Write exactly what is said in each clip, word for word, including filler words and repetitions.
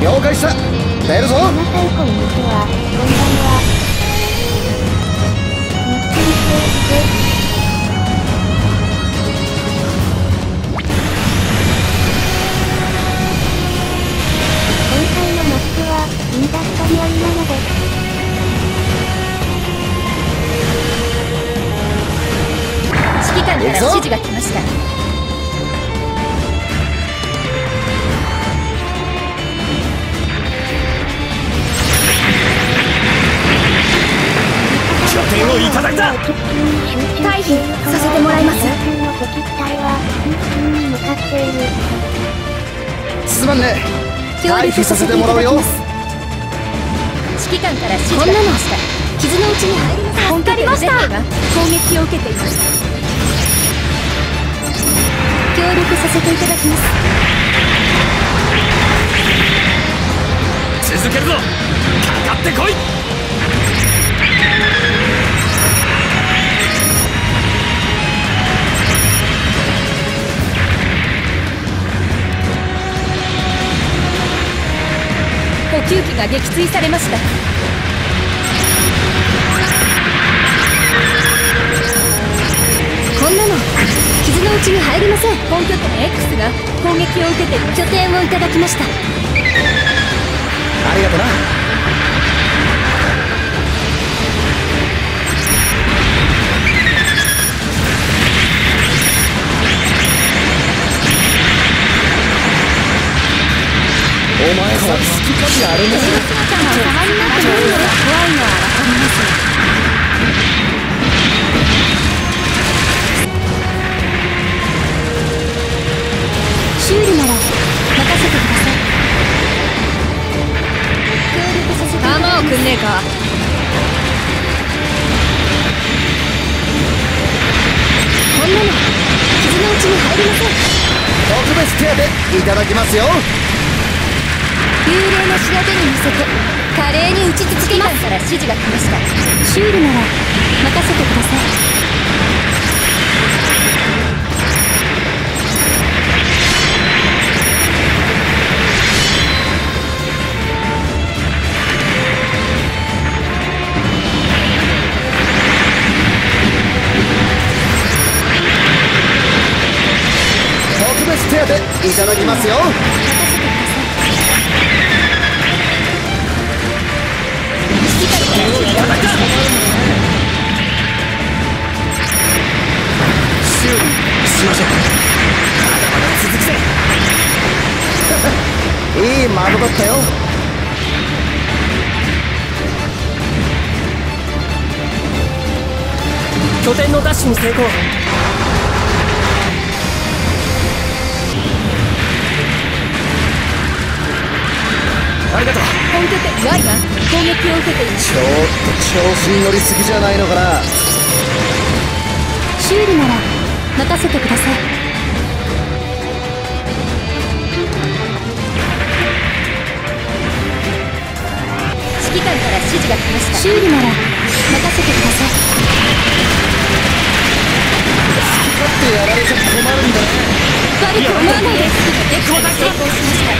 了解した。出るぞ。 ななさいこんにちは。こんばんは。ゆっくりしていて。インダストリアルなのです。 指揮官から指示が来ました。 拠点をいただいた。 退避させてもらいます。 の敵機体は空中に向かっている。 すまんね。 協力させていただきます。指揮官から指示が来ました。傷のうちに入ります。助かりました。攻撃を受けています。協力させていただきます。 続けるぞ。かかってこい。 補給機が撃墜されました。こんなの傷のうちに入りません。本拠点 X が攻撃を受けている。拠点をいただきました。 ありがとな。お前さん好きかじゃあるね。 姿が様になってないので怖いのは分かります。修理なら任せてください。協力させていただきます。弾をくんねえか。こんなの傷のうちに入りません。 特別手当いただきますよ。 幽霊の調べに乗せて華麗に打ち続けます。から指示が来ました。修理なら任せてください。 特別手当いただきますよ。 修理しましょう。まだまだ続くぜ。 いい窓だったよ。 拠点のダッシュに成功。ありがとう。 本拠点 Y が攻撃を受けています。 ちょっと調子に乗りすぎじゃないのかな。 修理なら任せてください。指揮官から指示が来ました。修理なら任せてください。 好き勝手やられちゃ困るんだね。 悪く思わないです。撃破に成功しました。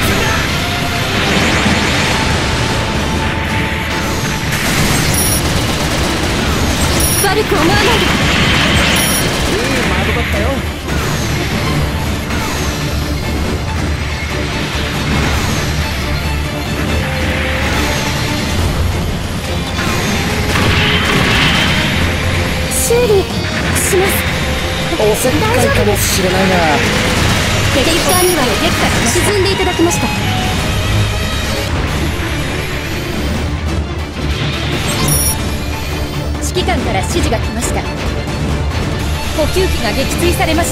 悪く思わないで。いい窓だったよ。 修理します。 おせっかいかもしれないな。 敵艦には撃破し沈んでいただきました。指揮官から指示が来ました。補給機が撃墜されました。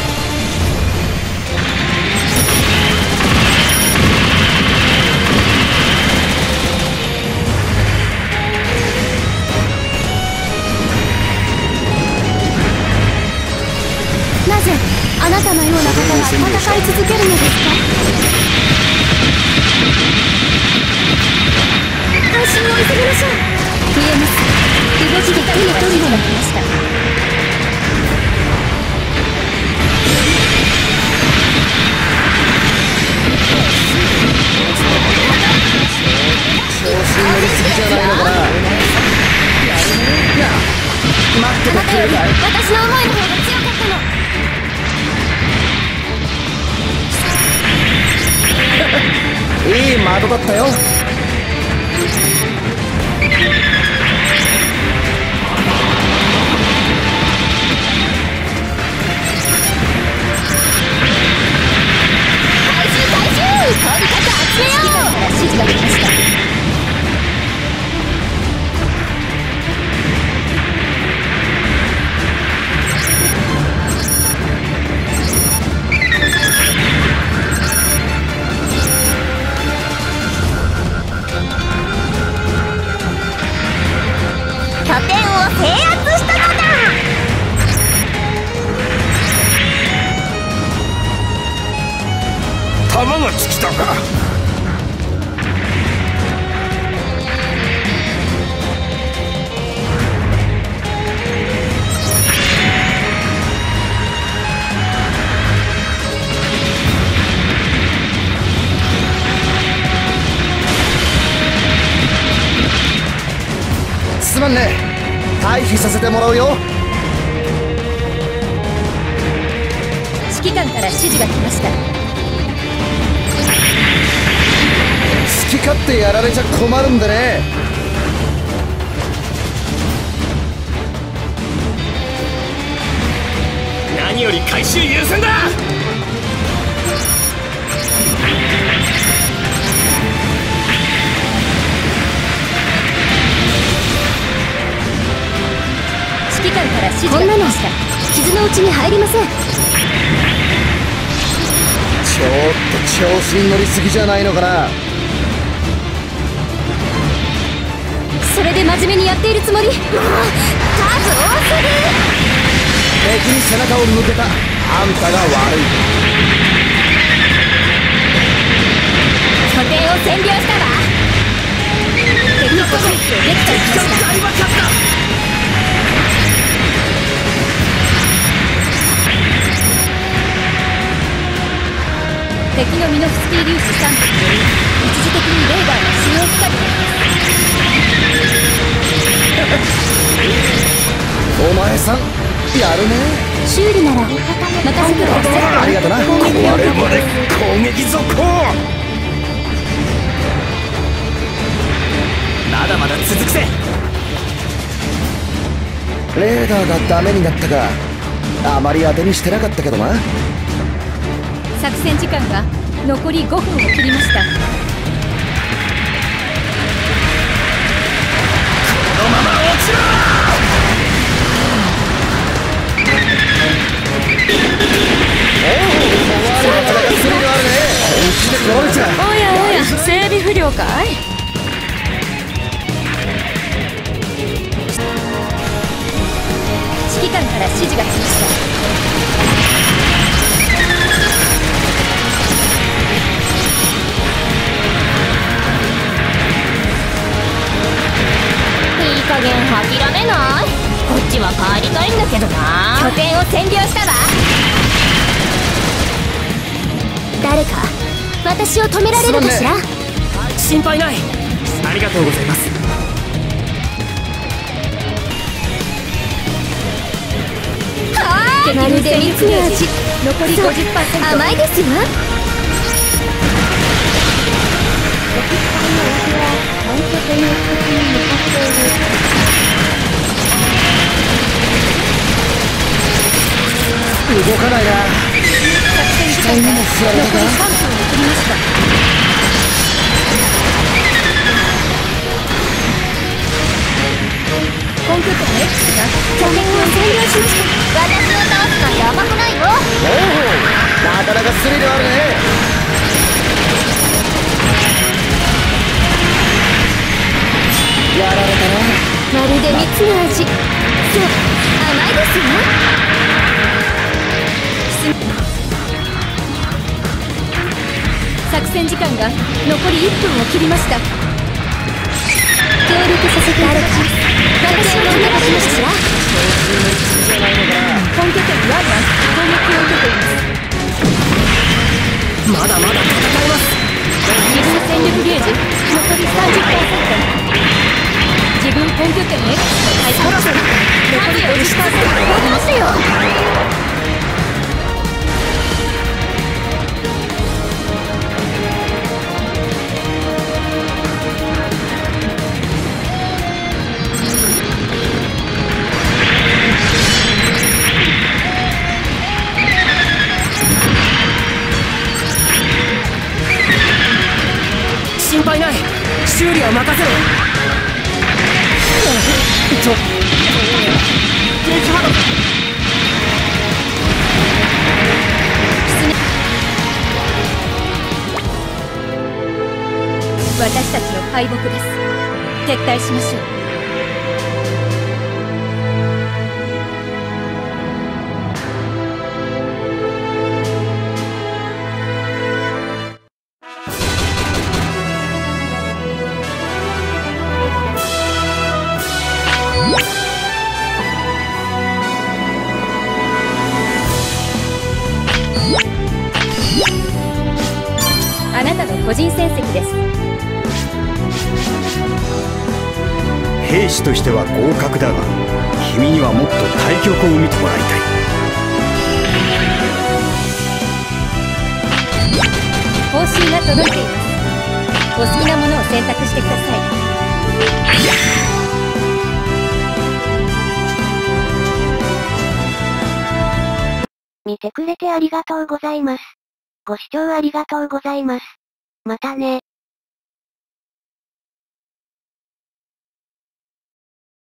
なぜあなたのような方が戦い続けるのですか。安心を急ぎましょう。見えます。動きが手に取るようになりました。 なたより私の思いの方が強かったの。 いい的だったよ。 回収回収、とにかく集めよう。指揮官から指示が来ました。拠点を制圧したのだ。 弾が尽きたか。 すまんね、退避させてもらうよ。 指揮官から指示が来ました。 好き勝手やられちゃ困るんでね。 何より回収優先だ。 指揮官から指示が来ました。傷のうちに入りません。 ちょっと調子に乗りすぎじゃないのかな。 それで真面目にやっているつもり。もう数多すぎ。 敵に背中を向けたあんたが悪い。 拠点を占領したわ。敵の攻撃を撃破しました。 大爆発だ。 敵のミノフスキー粒子さん敵により一時的にレーダーが使用不可になります。 お前さんやるね。 修理なら任せてください。 ありがとな。 これまで攻撃続行。まだまだ続くぜ。 レーダーがダメになったか。あまり当てにしてなかったけどな。 作戦時間が残りごふんを切りました。 このまま落ちろ。 おやおや、整備不良かい。指揮官から指示が来ました。いい加減諦めない？こっちは帰りたいんだけどな。拠点を占領したわ。誰か私を止められるかしら？ 心配ない。ありがとうございます。 はーい、まるで蜜の味。残り ごじゅっパーセント。甘いですよ。 本拠点の敵に向かっている。 動かないな。 作戦時間が残りさんぷんを切りました。コンクートの X が拠点を占領しました。私を倒すなんて甘くないよ。 おお、なかなかスリルあるね。やられたな。 まるで蜜の味。そう、甘いですよ。作戦時間が残りいっぷんを切りました。協力させていただきます。私をお願いしますわ。本拠点ワンは攻撃を受けています。 まだまだ戦えます。 自分戦力ゲージ残り さんじゅっパーセント。自分本拠点 X の開発残残りごじゅっパーセント頑張ってよ。 心配ない。修理は任せろ。ちょ激ハド。 私たちの敗北です。撤退しましょう。あなたの個人戦績です。 兵士としては合格だが、君にはもっと対局を見てもらいたい。 報酬が届いています。お好きなものを選択してください。 見てくれてありがとうございます。ご視聴ありがとうございます。またね。